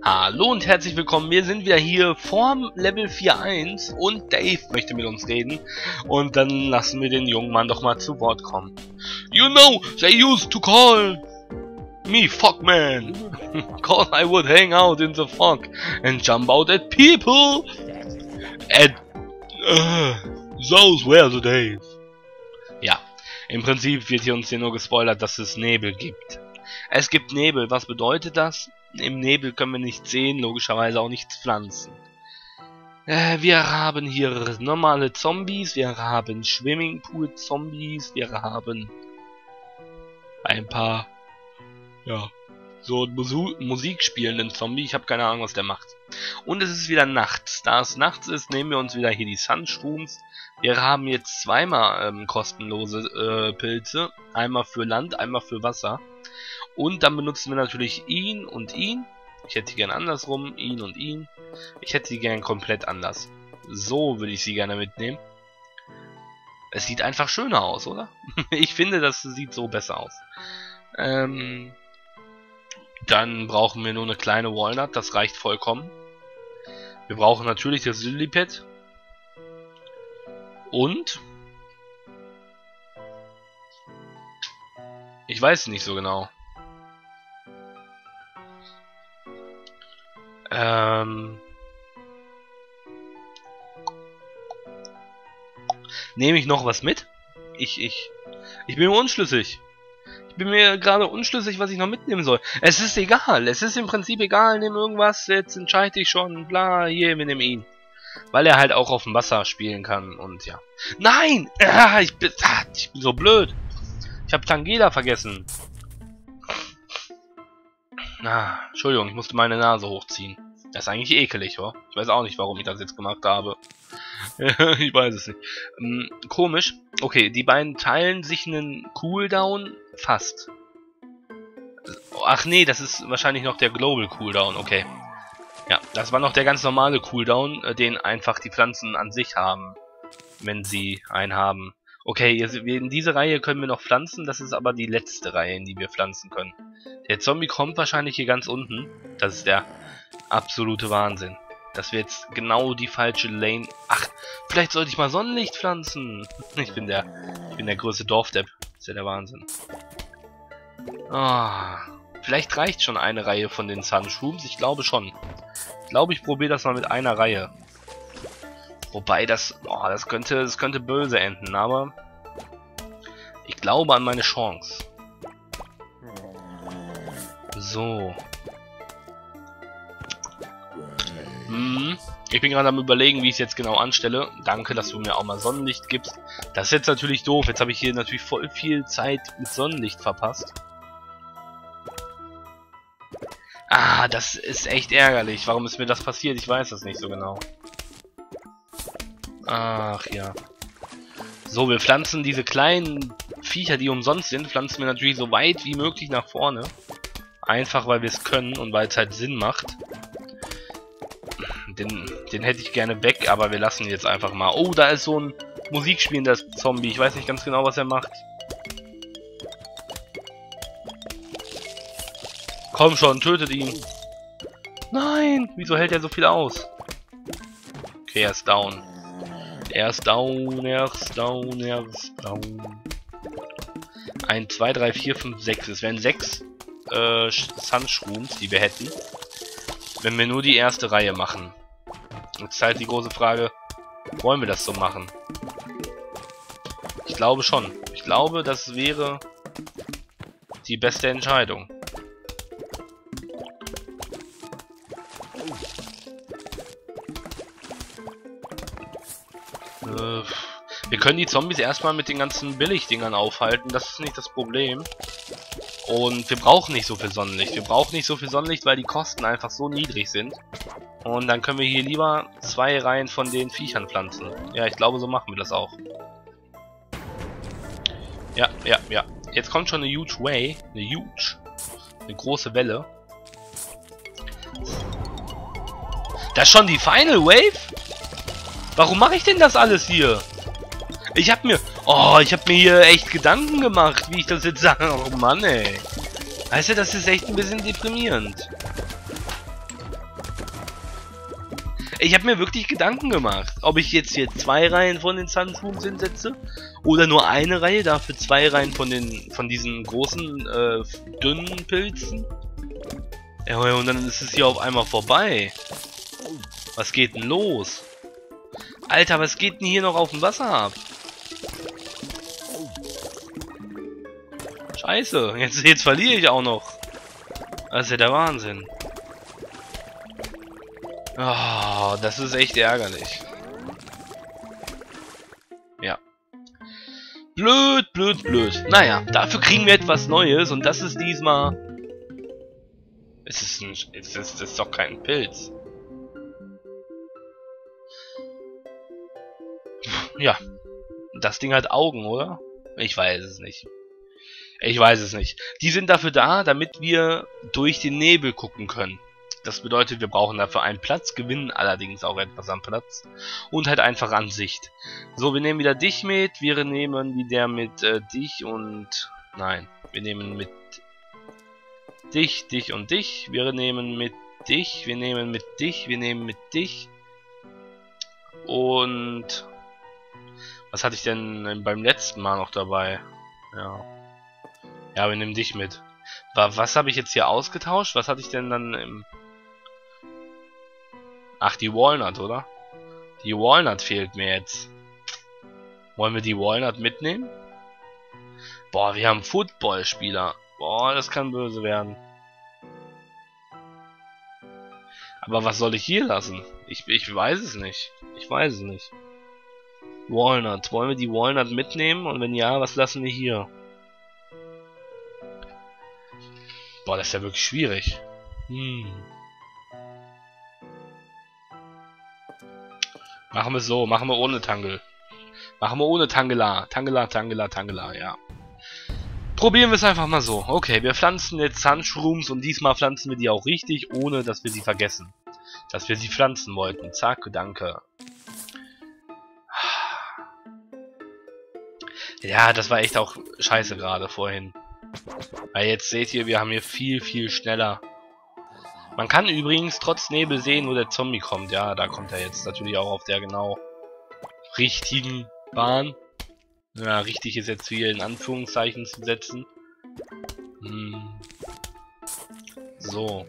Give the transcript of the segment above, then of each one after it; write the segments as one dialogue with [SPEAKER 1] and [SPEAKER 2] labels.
[SPEAKER 1] Hallo und herzlich willkommen, wir sind wieder hier vorm Level 4.1 und Dave möchte mit uns reden und dann lassen wir den jungen Mann doch mal zu Wort kommen. You know, they used to call me Fogman, cause I would hang out in the fog and jump out at people and those were the days. Ja, im Prinzip wird hier uns hier nur gespoilert, dass es Nebel gibt. Es gibt Nebel, was bedeutet das? Im Nebel können wir nichts sehen, logischerweise auch nichts pflanzen. Wir haben hier normale Zombies, wir haben Swimmingpool-Zombies, wir haben ein paar, ja, so Musik spielenden Zombie. Ich habe keine Ahnung, was der macht. Und es ist wieder nachts. Da es nachts ist, nehmen wir uns wieder hier die Sunshrooms. Wir haben jetzt zweimal kostenlose Pilze. Einmal für Land, einmal für Wasser. Und dann benutzen wir natürlich ihn und ihn. Ich hätte die gern andersrum, ihn und ihn. Ich hätte die gern komplett anders. So würde ich sie gerne mitnehmen. Es sieht einfach schöner aus, oder? Ich finde, das sieht so besser aus. Dann brauchen wir nur eine kleine Walnut, das reicht vollkommen. Wir brauchen natürlich das Lillipad. Und ich weiß nicht so genau. Nehme ich noch was mit? Ich bin mir unschlüssig. Ich bin mir gerade unschlüssig, was ich noch mitnehmen soll. Es ist egal. Es ist im Prinzip egal. Nimm irgendwas. Jetzt entscheide ich schon. Bla, hier, wir nehmen ihn. Weil er halt auch auf dem Wasser spielen kann. Und ja. Nein! Ich bin so blöd. Ich habe Tangela vergessen. Entschuldigung, ich musste meine Nase hochziehen. Das ist eigentlich ekelig, wa? Ich weiß auch nicht, warum ich das jetzt gemacht habe. Ich weiß es nicht. Komisch. Okay, die beiden teilen sich einen Cooldown fast. Ach nee, das ist wahrscheinlich noch der Global Cooldown, okay. Ja, das war noch der ganz normale Cooldown, den einfach die Pflanzen an sich haben, wenn sie einen haben. Okay, in diese Reihe können wir noch pflanzen, das ist aber die letzte Reihe, in die wir pflanzen können. Der Zombie kommt wahrscheinlich hier ganz unten. Das ist der absolute Wahnsinn. Das wäre jetzt genau die falsche Lane. Ach, vielleicht sollte ich mal Sonnenlicht pflanzen. Ich bin der größte Dorfdepp. Das ist ja der Wahnsinn. Vielleicht reicht schon eine Reihe von den Sunshrooms. Ich glaube schon. Ich glaube, ich probiere das mal mit einer Reihe. Wobei das könnte böse enden, aber ich glaube an meine Chance. So. Ich bin gerade am Überlegen, wie ich es jetzt genau anstelle. Danke, dass du mir auch mal Sonnenlicht gibst. Das ist jetzt natürlich doof. Jetzt habe ich hier natürlich voll viel Zeit mit Sonnenlicht verpasst. Das ist echt ärgerlich. Warum ist mir das passiert? Ich weiß das nicht so genau. Ach ja. So, wir pflanzen diese kleinen Viecher, die umsonst sind, pflanzen wir natürlich so weit wie möglich nach vorne. Einfach, weil wir es können und weil es halt Sinn macht. Den hätte ich gerne weg, aber wir lassen ihn jetzt einfach mal. Oh, da ist so ein musikspielender Zombie. Ich weiß nicht ganz genau, was er macht. Komm schon, tötet ihn. Nein, wieso hält er so viel aus? Okay, er ist down. Er ist down, er ist down, er ist down. 1, 2, 3, 4, 5, 6. Es wären 6 Sunshrooms, die wir hätten, wenn wir nur die erste Reihe machen. Jetzt ist halt die große Frage, wollen wir das so machen? Ich glaube schon. Ich glaube, das wäre die beste Entscheidung. Wir können die Zombies erstmal mit den ganzen Billigdingern aufhalten, das ist nicht das Problem. Und wir brauchen nicht so viel Sonnenlicht. Wir brauchen nicht so viel Sonnenlicht, weil die Kosten einfach so niedrig sind. Und dann können wir hier lieber 2 Reihen von den Viechern pflanzen. Ja, ich glaube, so machen wir das auch. Ja. Jetzt kommt schon eine huge Wave. Eine große Welle. Das ist schon die Final Wave? Warum mache ich denn das alles hier? Ich hab mir hier echt Gedanken gemacht, wie ich das jetzt sage. Oh Mann, ey. Weißt du, das ist echt ein bisschen deprimierend. Ich habe mir wirklich Gedanken gemacht, ob ich jetzt hier 2 Reihen von den Sunshrooms hinsetze oder nur eine Reihe, dafür 2 Reihen von diesen großen, dünnen Pilzen. Ja, und dann ist es hier auf einmal vorbei. Was geht denn los? Alter, was geht denn hier noch auf dem Wasser ab? Scheiße, jetzt verliere ich auch noch. Das ist ja der Wahnsinn. Oh, das ist echt ärgerlich. Ja. Blöd, blöd, blöd. Naja, dafür kriegen wir etwas Neues und das ist diesmal... Es ist doch kein Pilz. Ja. Das Ding hat Augen, oder? Ich weiß es nicht. Ich weiß es nicht. Die sind dafür da, damit wir durch den Nebel gucken können. Das bedeutet, wir brauchen dafür einen Platz, gewinnen allerdings auch etwas am Platz. Und halt einfach an Sicht. So, wir nehmen wieder dich mit. Wir nehmen wieder mit dich und... Nein, wir nehmen mit dich, dich und dich. Wir nehmen mit dich, wir nehmen mit dich, wir nehmen mit dich. Und... Was hatte ich denn beim letzten Mal noch dabei? Ja. Ja, wir nehmen dich mit. Was habe ich jetzt hier ausgetauscht? Was hatte ich denn dann im... Ach, die Walnut, oder? Die Walnut fehlt mir jetzt. Wollen wir die Walnut mitnehmen? Boah, wir haben Footballspieler. Boah, das kann böse werden. Aber was soll ich hier lassen? Ich weiß es nicht. Ich weiß es nicht. Walnut. Wollen wir die Walnut mitnehmen? Und wenn ja, was lassen wir hier? Boah, das ist ja wirklich schwierig. Machen wir so, machen wir ohne Tangle. Machen wir ohne Tangela. Tangela, ja. Probieren wir es einfach mal so. Okay, wir pflanzen jetzt Sunshrooms und diesmal pflanzen wir die auch richtig, ohne dass wir sie vergessen. Dass wir sie pflanzen wollten. Zack, danke. Ja, das war echt auch scheiße gerade vorhin. Weil jetzt seht ihr, wir haben hier viel schneller. Man kann übrigens trotz Nebel sehen, wo der Zombie kommt. Ja, da kommt er jetzt natürlich auch auf der genau richtigen Bahn. Ja, richtig ist jetzt hier in Anführungszeichen zu setzen. So.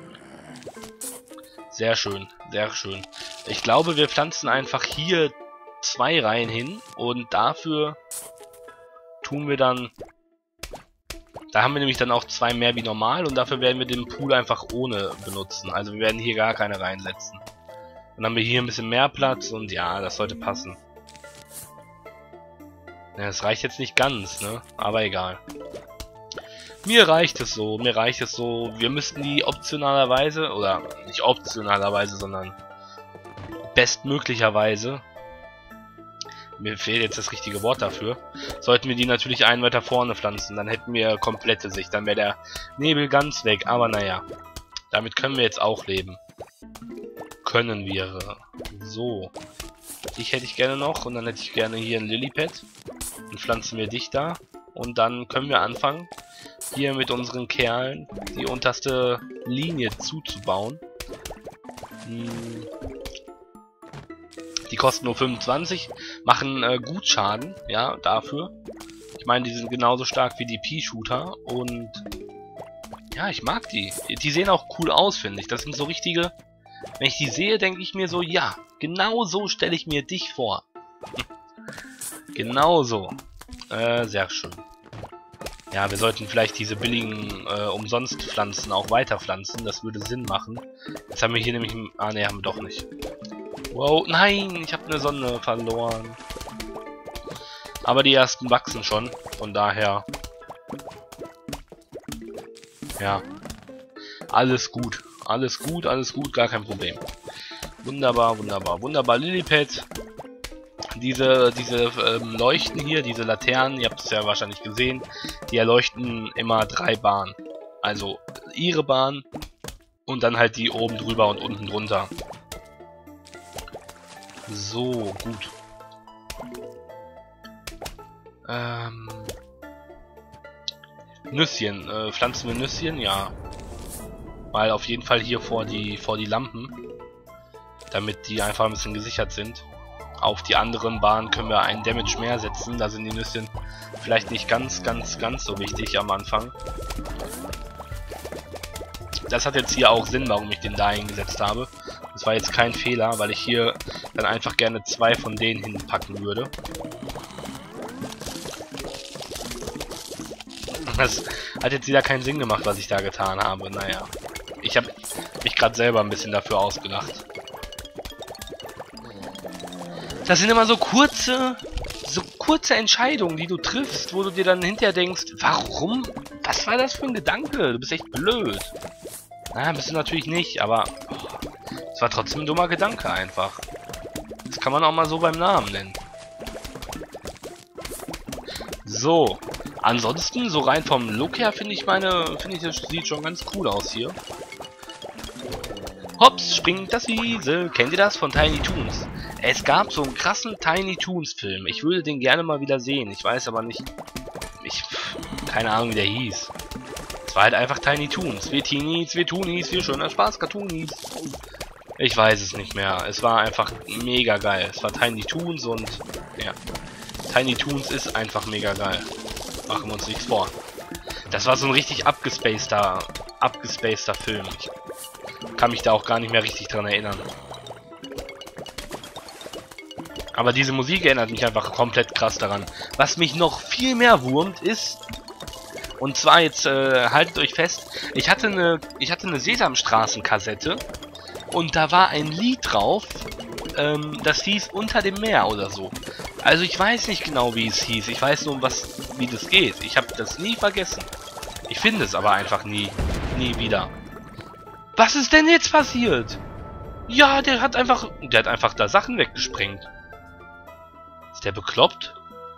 [SPEAKER 1] Sehr schön, sehr schön. Ich glaube, wir pflanzen einfach hier 2 Reihen hin und dafür tun wir dann... Da haben wir nämlich dann auch 2 mehr wie normal und dafür werden wir den Pool einfach ohne benutzen. Also wir werden hier gar keine reinsetzen. Dann haben wir hier ein bisschen mehr Platz und ja, das sollte passen. Ja, das reicht jetzt nicht ganz, ne? Aber egal. Mir reicht es so, mir reicht es so. Wir müssten die optionalerweise, oder nicht optionalerweise, sondern bestmöglicherweise, mir fehlt jetzt das richtige Wort dafür, sollten wir die natürlich einen weiter vorne pflanzen. Dann hätten wir komplette Sicht. Dann wäre der Nebel ganz weg. Aber naja, damit können wir jetzt auch leben. Können wir. So. Dich hätte ich gerne noch. Und dann hätte ich gerne hier ein Lilypad. Dann pflanzen wir dich da. Und dann können wir anfangen, hier mit unseren Kerlen die unterste Linie zuzubauen. Die kosten nur 25, machen gut Schaden, ja, dafür. Ich meine, die sind genauso stark wie die Pea-Shooter und ja, ich mag die. Die sehen auch cool aus, finde ich. Das sind so richtige, wenn ich die sehe, denke ich mir so, ja, genau so stelle ich mir dich vor. Genau so. Sehr schön. Ja, wir sollten vielleicht diese billigen Umsonstpflanzen auch weiter pflanzen. Das würde Sinn machen. Jetzt haben wir hier nämlich... Ah, ne, haben wir doch nicht. Wow, nein, ich habe eine Sonne verloren. Aber die ersten wachsen schon, von daher... Ja. Alles gut, alles gut, alles gut, gar kein Problem. Wunderbar, wunderbar, wunderbar, Lilypad. Diese Leuchten hier, diese Laternen, ihr habt es ja wahrscheinlich gesehen, die erleuchten immer 3 Bahnen. Also ihre Bahn und dann halt die oben drüber und unten drunter. So, gut. Nüsschen. Pflanzen wir Nüsschen? Ja. Mal auf jeden Fall hier vor die Lampen. damit die einfach ein bisschen gesichert sind. Auf die anderen Bahnen können wir einen Damage mehr setzen, da sind die Nüsschen vielleicht nicht ganz so wichtig am Anfang. Das hat jetzt hier auch Sinn, warum ich den da hingesetzt habe. Das war jetzt kein Fehler, weil ich hier dann einfach gerne 2 von denen hinpacken würde. Das hat jetzt wieder keinen Sinn gemacht, was ich da getan habe. Naja, ich habe mich gerade selber ein bisschen dafür ausgelacht. Das sind immer so kurze Entscheidungen, die du triffst, wo du dir dann hinterher denkst, warum? Was war das für ein Gedanke? Du bist echt blöd. Na, bist du natürlich nicht, aber es war trotzdem ein dummer Gedanke einfach. Das kann man auch mal so beim Namen nennen. So, ansonsten, so rein vom Look her, finde ich, das sieht schon ganz cool aus hier. Hops, springt das Wiesel. Kennt ihr das von Tiny Toons? Es gab so einen krassen Tiny Toons Film. Ich würde den gerne mal wieder sehen. Ich weiß aber nicht... keine Ahnung, wie der hieß. Es war halt einfach Tiny Toons. Wir Teenies, wir Toonies, wir schöner Spaß, Cartoonies. Ich weiß es nicht mehr. Es war einfach mega geil. Es war Tiny Toons und... ja. Tiny Toons ist einfach mega geil. Machen wir uns nichts vor. Das war so ein richtig abgespaceder Film. Ich kann mich da auch gar nicht mehr richtig dran erinnern. Aber diese Musik erinnert mich einfach komplett krass daran. Was mich noch viel mehr wurmt ist... Und zwar jetzt, haltet euch fest, ich hatte eine Sesamstraßen-Kassette und da war ein Lied drauf, das hieß Unter dem Meer oder so. Also ich weiß nicht genau, wie es hieß, ich weiß nur, wie das geht. Ich habe das nie vergessen. Ich finde es aber einfach nie wieder. Was ist denn jetzt passiert? Ja, der hat einfach da Sachen weggesprengt. Ist der bekloppt?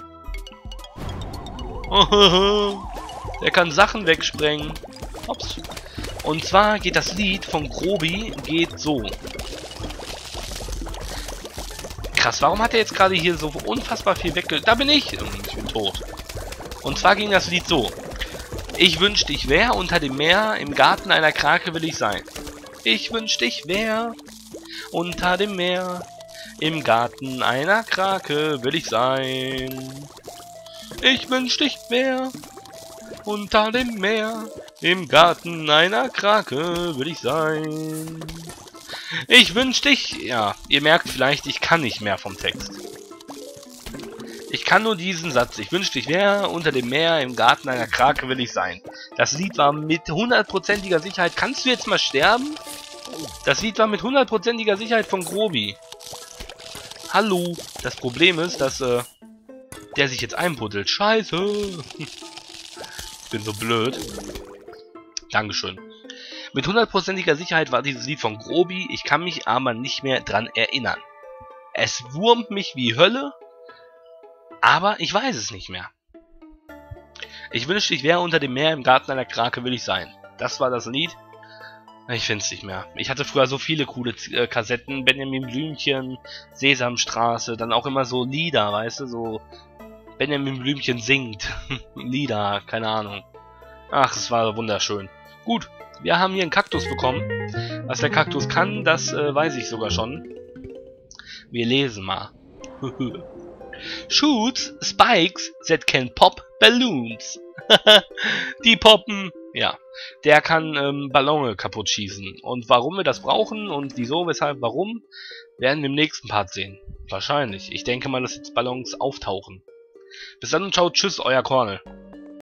[SPEAKER 1] Der kann Sachen wegsprengen. Ups. Und zwar geht das Lied von Grobi so. Krass, warum hat er jetzt gerade hier so unfassbar viel Da bin ich! Ich bin tot. Und zwar ging das Lied so. Ich wünschte, ich wär unter dem Meer, im Garten einer Krake will ich sein. Ich wünschte, ich wär unter dem Meer, im Garten einer Krake will ich sein. Ich wünschte, ich wär unter dem Meer, im Garten einer Krake will ich sein. Ich wünschte, ja, ihr merkt vielleicht, ich kann nicht mehr vom Text. Ich kann nur diesen Satz. Ich wünschte, ich wäre unter dem Meer, im Garten einer Krake will ich sein. Das Lied war mit 100%iger Sicherheit... Kannst du jetzt mal sterben? Das Lied war mit 100%iger Sicherheit von Grobi. Hallo. Das Problem ist, dass, der sich jetzt einbuddelt. Scheiße. Ich bin so blöd. Dankeschön. Mit 100%iger Sicherheit war dieses Lied von Grobi. Ich kann mich aber nicht mehr dran erinnern. Es wurmt mich wie Hölle. Aber ich weiß es nicht mehr. Ich wünschte, ich wäre unter dem Meer, im Garten einer Krake will ich sein. Das war das Lied. Ich finde es nicht mehr. Ich hatte früher so viele coole Kassetten. Benjamin Blümchen, Sesamstraße, dann auch immer so Lieder, weißt du, so Benjamin Blümchen singt. Lieder, keine Ahnung. Ach, es war wunderschön. Gut, wir haben hier einen Kaktus bekommen. Was der Kaktus kann, das weiß ich sogar schon. Wir lesen mal. Shoots spikes that can pop balloons. Die poppen. Ja, der kann Ballone kaputt schießen. Und warum wir das brauchen und wieso, weshalb, warum, werden wir im nächsten Part sehen. Wahrscheinlich. Ich denke mal, dass jetzt Ballons auftauchen. Bis dann und ciao, tschüss, euer Cornel.